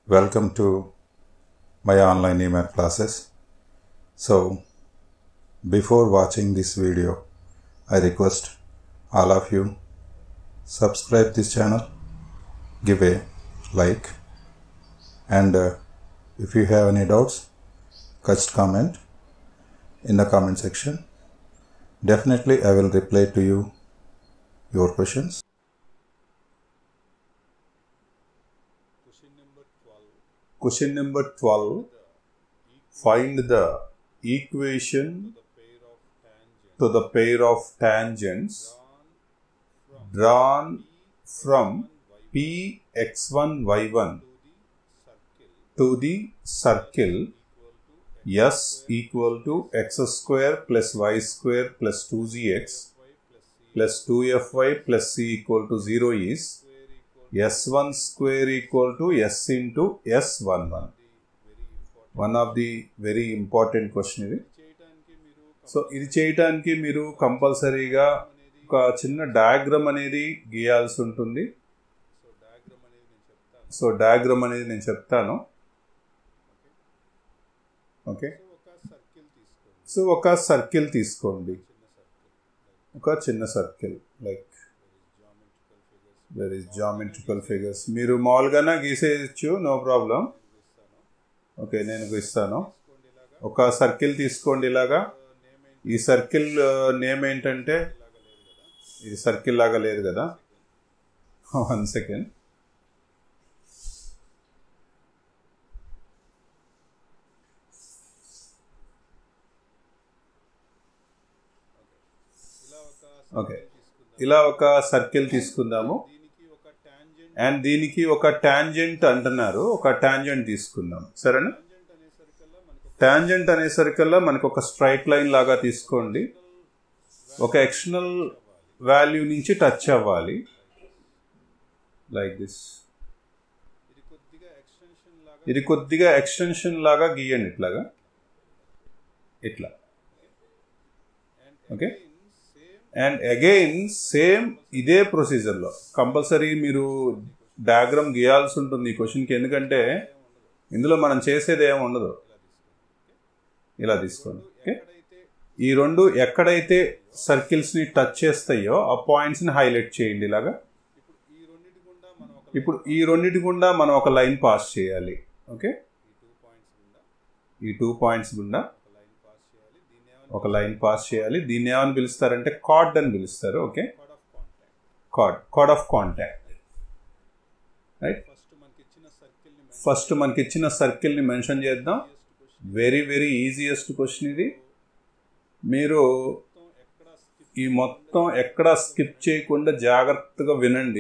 Welcome to my online email classes. So before watching this video, I request all of you subscribe this channel, give a like, and if you have any doubts, just comment in the comment section. Definitely I will reply to you your questions. Question number 12. Find the equation to the pair of tangents drawn from PX1Y1 to the circle S equal to x square plus y square plus 2gx plus 2fy plus c equal to 0 is S1 square equal to S into S11. One of the very important question ఇది. So ఇది చేయడానికి మీరు కంపల్సరీగా ఒక చిన్న diagram అనేది గీయాల్సి ఉంటుంది. So diagram అనేది నేను చెప్తాను. ఓకే, సో ఒక సర్కిల్ తీసుకోండి, ఒక చిన్న circle. Like there is geometrical figures. మీరు మామూలుగానే గీసేయచ్చు, నో ప్రాబ్లం. ఓకే, నేను గీస్తాను. ఒక సర్కిల్ తీసుకోండి ఇలాగా. ఈ సర్కిల్ నేమ్ ఏంటంటే, ఇది సర్కిల్ లాగా లేదు కదా. 1 సెకండ్. ఓకే, ఇలా ఒక సర్కిల్ తీసుకుందాము. అండ్ దీనికి ఒక టాంజెంట్ అంటున్నారు, ఒక టాంజెంట్ తీసుకుందాం. సరేనా? టాంజెంట్ అనేసరికల్లా మనకు ఒక స్ట్రైట్ లైన్ లాగా తీసుకోండి. ఒక ఎక్స్టర్నల్ వాల్యూ నుంచి టచ్ అవ్వాలి. Like this. ఇది కొద్దిగా ఎక్స్టెన్షన్ లాగా గీయండి, ఇట్లాగా, ఇట్లా. ఓకే, అండ్ అగైన్ సేమ్ ఇదే ప్రొసీజర్లో కంపల్సరీ మీరు డయాగ్రామ్ గీయాల్సి ఉంటుంది ఈ క్వశ్చన్కి. ఎందుకంటే ఇందులో మనం చేసేది ఏమి ఉండదు. ఇలా తీసుకోండి. ఓకే, ఈ రెండు ఎక్కడైతే సర్కిల్స్ని టచ్ చేస్తాయో ఆ పాయింట్స్ని హైలైట్ చేయండి ఇలాగా. ఇప్పుడు ఈ రెండింటి గుండా మనం ఒక లైన్ పాస్ చేయాలి. ఓకే, ఈ 2 పాయింట్స్ గుండా ఒక లైన్ పాస్ చేయాలి. దీన్ని ఏమని పిలుస్తారంటే కార్డ్ అని పిలుస్తారు. Okay, chord of contact. Right, first మనకి ఇచ్చిన సర్కిల్ని మెన్షన్ చేద్దాం. వెరీ వెరీ ఈజియెస్ట్ క్వశ్చన్ ఇది. మీరు ఈ మొత్తం ఎక్కడా స్కిప్ చేయకుండా జాగ్రత్తగా వినండి.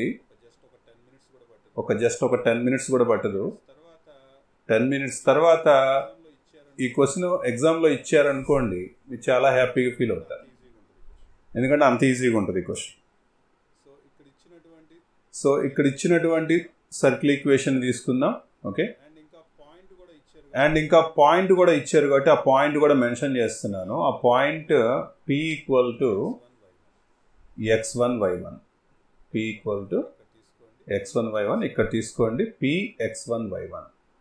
జస్ట్ ఒక 10 మినిట్స్ కూడా పట్టదు. 10 మినిట్స్ తర్వాత ఈ క్వశ్చన్ ఎగ్జామ్లో ఇచ్చారనుకోండి, మీరు చాలా హ్యాపీగా ఫీల్ అవుతారు. ఎందుకంటే అంత ఈజీగా ఉంటుంది ఈ క్వశ్చన్. సో ఇక్కడ ఇచ్చినటువంటి సర్కిల్ ఈక్వేషన్ తీసుకుందాం. ఓకే, అండ్ ఇంకా పాయింట్ కూడా ఇచ్చారు కాబట్టి ఆ పాయింట్ కూడా మెన్షన్ చేస్తున్నాను. ఆ point P equal to X1Y1. P equal to X1Y1 ఇక్కడ తీసుకోండి. PX1Y1.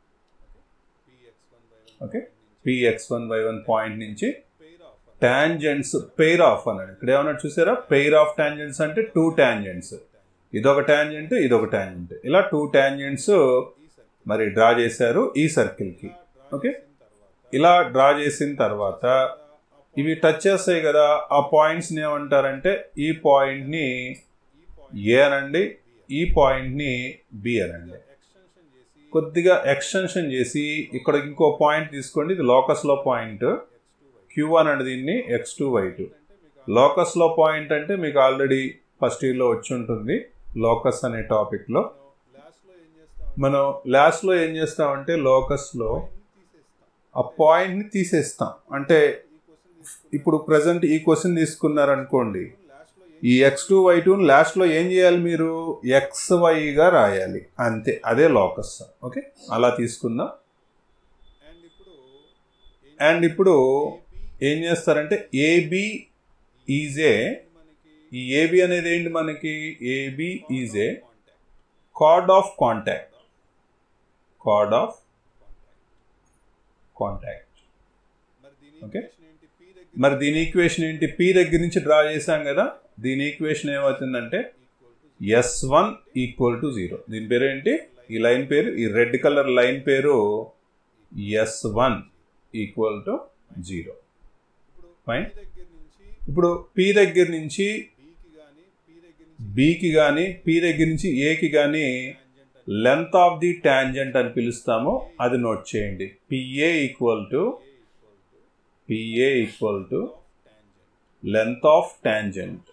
ఓకే, PX1Y1 పాయింట్ నుంచి టాంజెంట్స్ పెయిర్ ఆఫ్ అన్నాడు. ఇక్కడ ఏమన్నా చూసారా? పెయిర్ ఆఫ్ టాంజెంట్స్ అంటే 2 టాంజెంట్స్. ఇదొక టాంజెంట్, ఇదొక టాంజెంట్. ఇలా 2 టాంజెంట్స్ మరి డ్రా చేశారు ఈ సర్కిల్కి. ఓకే, ఇలా డ్రా చేసిన తర్వాత ఇవి టచ్ చేస్తాయి కదా, ఆ పాయింట్స్ని ఏమంటారంటే ఈ పాయింట్ని ఏ అనండి, ఈ పాయింట్ని బి అనండి. కొద్దిగా ఎక్స్టెన్షన్ చేసి ఇక్కడ ఇంకో పాయింట్ తీసుకోండి. ఇది లోకస్లో పాయింట్ Q1 అంటే దీన్ని X2Y2. లోకస్లో పాయింట్ అంటే మీకు ఆల్రెడీ ఫస్ట్ ఇయర్లో వచ్చి ఉంటుంది. లోకస్ అనే టాపిక్లో మనం లాస్ట్లో ఏం చేస్తామంటే లోకస్లో ఆ పాయింట్ని తీసేస్తాం. అంటే ఇప్పుడు ప్రజెంట్ ఈ క్వశ్చన్ తీసుకున్నారనుకోండి, ఈ X2Y2 లాస్ట్లో ఏం చేయాలి? మీరు XYగా రాయాలి, అంతే. అదే లోకస్. ఓకే, అలా తీసుకుందాం. అండ్ ఇప్పుడు ఏం చేస్తారంటే AB ఈజ్ ఏ, ఈ AB అనేది ఏంటి మనకి? AB is a chord of contact. chord of contact. Okay, మరి దీని ఈక్వేషన్ ఏంటి? పి దగ్గర నుంచి డ్రా చేసాం కదా, దీని ఈక్వేషన్ ఏమవుతుందంటే S1 = 0. దీని పేరు ఏంటి? ఈ లైన్ పేరు, ఈ రెడ్ కలర్ లైన్ పేరు S1 = 0. ఫైన్. ఇప్పుడు పి దగ్గర నుంచి బికి కానీ పి దగ్గర నుంచి ఏకి కానీ లెంత్ ఆఫ్ ది టాంజెంట్ అని పిలుస్తాము, అది నోట్ చేయండి. PA = length of tangent.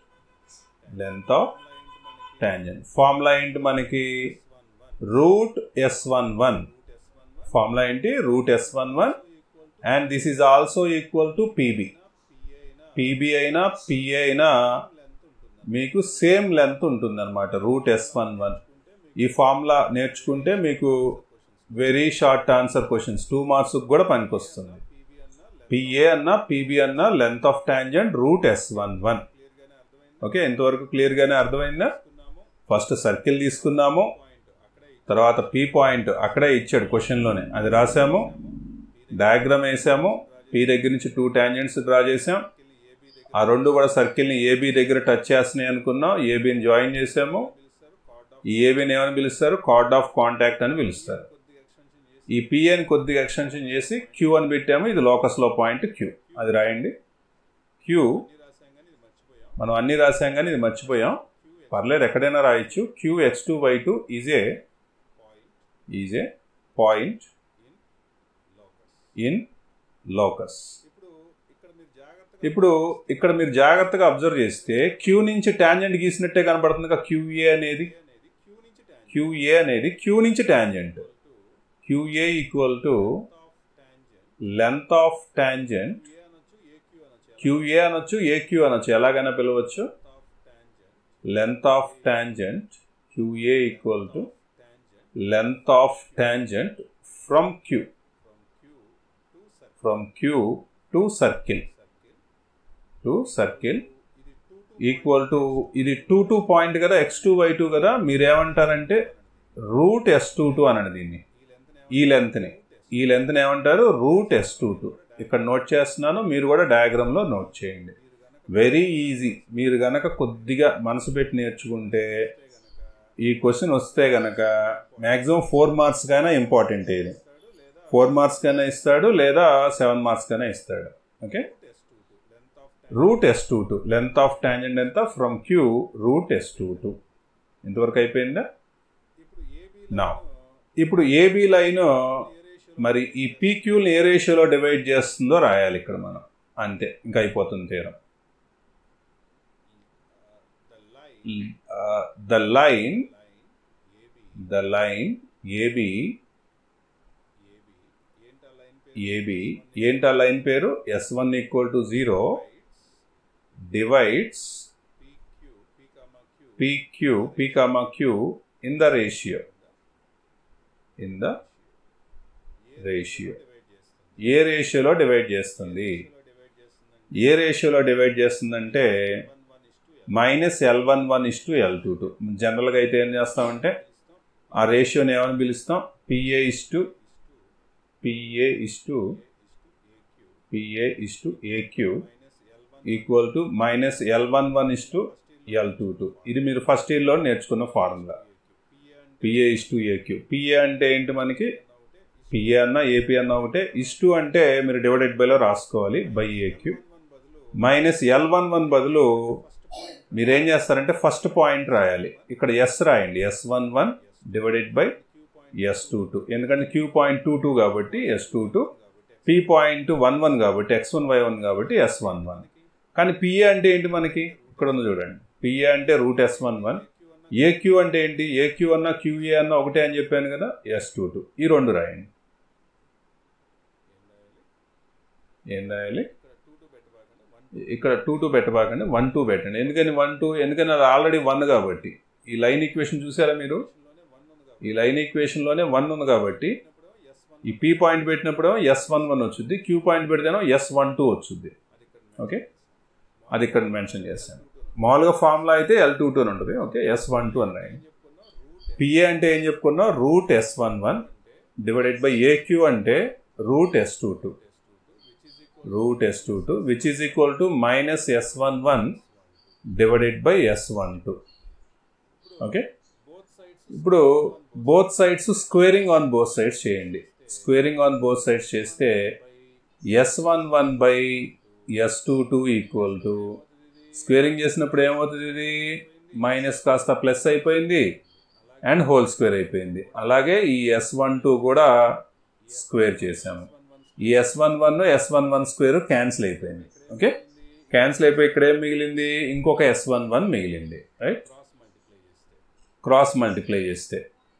Formula ఏంటి మనకి? √S11. ఫార్ములా ఏంటి? √S11 and this is also equal to PB. PB అయినా PA అయినా మీకు సేమ్ లెంత్ ఉంటుంది అనమాట, √S11. ఈ ఫార్ములా నేర్చుకుంటే మీకు very short answer questions 2 marks కూడా పనికొస్తుంది. PA అన్నా PB అన్నా length of tangent √S11. Okay, ఇంతవరకు క్లియర్గానే అర్థమైందా? ఫస్ట్ సర్కిల్ తీసుకున్నాము, తర్వాత P పాయింట్ అక్కడే ఇచ్చాడు క్వశ్చన్లోనే, అది రాసాము, డయాగ్రామ్ వేసాము, P దగ్గర నుంచి 2 టాంజెంట్స్ డ్రా చేసాం, ఆ రెండు కూడా సర్కిల్ని AB దగ్గర టచ్ చేస్తున్నాయి అనుకున్నాం, ABని జాయిన్ చేసాము. ఈ ABని ఏమని పిలుస్తారు? కార్డ్ ఆఫ్ కాంటాక్ట్ అని పిలుస్తారు. ఈ PAని కొద్దిగా ఎక్స్టెన్షన్ చేసి Q అని పెట్టాము, ఇది లోకస్లో పాయింట్ Q, అది రాయండి. Q మనం అన్నీ రాసాం కానీ ఇది మర్చిపోయాం, పర్లేదు ఎక్కడైనా రాయొచ్చు. PX1Y2 is a point in locus. ఇప్పుడు ఇక్కడ మీరు జాగ్రత్తగా అబ్జర్వ్ చేస్తే Q నుంచి టాంజెంట్ గీసినట్టే కనబడుతుంది కదా. QA అనేది Q నుంచి టాంజెంట్. QA = length of tangent. QA అనొచ్చు, AQ అనొచ్చు, ఎలాగైనా పిలవచ్చు. Length of tangent QA = length of tangent from Q to circle equal to, ఇది 2 పాయింట్ కదా, X2Y2 కదా, మీరేమంటారంటే √S22 అనండి దీన్ని. ఈ లెంత్ని ఏమంటారు? √S22. ఇక్కడ నోట్ చేస్తున్నాను, మీరు కూడా డయాగ్రామ్లో నోట్ చేయండి. Very easy. మీరు గనక కొద్దిగా మనసు పెట్టి నేర్చుకుంటే ఈ క్వశ్చన్ వస్తే గనక మ్యాక్సిమం 4 మార్క్స్ కైనా ఇంపార్టెంట్. ఇది 4 మార్క్స్ కైనా ఇస్తాడు, లేదా 7 మార్క్స్ కైనా ఇస్తాడు. Okay, √S22 length of tangent ఎంత? From Q √S22. ఇంతవరకు అయిపోయిందా? నా ఇప్పుడు AB లైన్ మరి ఈ PQని ఏ రేషియోలో డివైడ్ చేస్తుందో రాయాలి ఇక్కడ మనం, అంతే, ఇంకా అయిపోతుంది థీరం. The line AB ఏంటా లైన్ పేరు? S1 = 0 divides PQ in the ratio. ఏ రేషియోలో డివైడ్ చేస్తుంది? ఏ రేషియోలో డివైడ్ చేస్తుందంటే -L11:L22. జనరల్గా అయితే ఏం చేస్తామంటే ఆ రేషియోని ఏమని పిలుస్తాం? PA AQ equal to -L11:L22. ఇది మీరు ఫస్ట్ ఇయర్లో నేర్చుకున్న ఫార్ములా. PA AQ. PA అంటే ఏంటి మనకి? PA అన్నా AP అన్నా ఒకటే. ఇస్టు అంటే మీరు డివైడెడ్ బైలో రాసుకోవాలి, బై AQ. -L11 బదులు మీరేం చేస్తారంటే ఫస్ట్ పాయింట్ రాయాలి, ఇక్కడ S రాయండి. S11 divided by S22. ఎందుకంటే Q పాయింట్ 22 కాబట్టి S22, P పాయింట్ 11 కాబట్టి X1Y1 కాబట్టి S11. కానీ PA అంటే ఏంటి మనకి? ఇక్కడ ఉంది చూడండి. PA అంటే √S11. AQ అంటే ఏంటి? AQ అన్నా QA అన్నా ఒకటే అని చెప్పాను కదా, S22. ఈ రెండు రాయండి. ఏం రాయాలి? ఇక్కడ 2 పెట్టబాకండి, 1 2 పెట్టండి. ఎందుకని 1 2? ఎందుకని అది ఆల్రెడీ 1 కాబట్టి. ఈ లైన్ ఈక్వేషన్ చూసారా మీరు? ఈ లైన్ ఈక్వేషన్లోనే 1 ఉంది కాబట్టి ఈ P పాయింట్ పెట్టినప్పుడు S11 వచ్చింది, Q పాయింట్ పెడితేనో S12 వచ్చింది. ఓకే, అది ఇక్కడ మెన్షన్ చేస్తాను. మామూలుగా ఫార్ములా అయితే L22 అని ఉంటుంది. ఓకే, S12 అని రాయండి. PA అంటే ఏం చెప్పుకున్నాం? √S11 divided by AQ అంటే root S22 which is equal to minus S11 divided by S12. Okay, ఇప్పుడు both sides squaring on both sides చేయండి. స్క్వేరింగ్ ఆన్ బోత్ సైడ్స్ చేస్తే S11 by S22 equal to squaring చేసినప్పుడు ఏమవుతుంది, ఇది minus కాస్త plus అయిపోయింది and whole square అయిపోయింది. అలాగే ఈ S12 కూడా స్క్వేర్ చేసాము. ఈ S11 S11 స్క్వేర్ క్యాన్సిల్ అయిపోయింది. ఓకే, క్యాన్సిల్ అయిపోయి ఇక్కడ ఏం మిగిలింది, ఇంకొక S11 మిగిలింది. రైట్, క్రాస్ మల్టిప్లై చేస్తే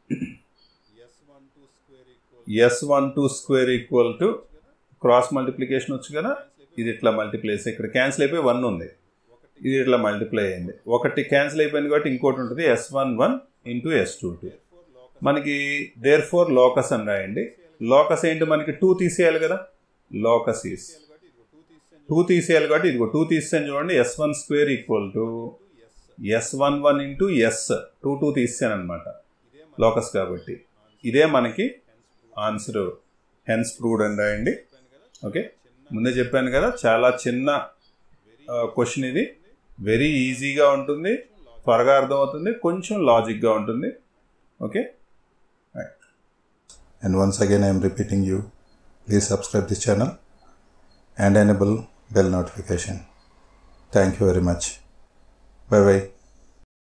S12 square equal to cross multiplication వచ్చు కదా, ఇది ఇట్లా మల్టిప్లై చేస్తే ఇక్కడ క్యాన్సిల్ అయిపోయి 1 ఉంది, ఇది ఇట్లా మల్టిప్లై అయింది. ఒకటి క్యాన్సిల్ అయిపోయింది కాబట్టి ఇంకోటి ఉంటుంది S11 ఇంటూ S22. మనకి దేర్ ఫోర్ లోకస్ అని రాయండి. లోకస్ ఏంటి, మనకి 2 తీసేయాలి కదా, లోకస్ ఈస్ 2 తీసేయాలి కాబట్టి ఇదిగో 2 తీసేసాను చూడండి. S1 square equal to S11 into S22 తీసాను అనమాట లోకస్ కాబట్టి. ఇదే మనకి ఆన్సర్, హెన్స్ ప్రూవ్డ్ అని రాయండి. ఓకే, ముందే చెప్పాను కదా చాలా చిన్న క్వశ్చన్ ఇది, వెరీ ఈజీగా ఉంటుంది, త్వరగా అర్థమవుతుంది, కొంచెం లాజిక్గా ఉంటుంది. Okay, and once again I am repeating you, please subscribe this channel and enable bell notification. Thank you very much. Bye bye.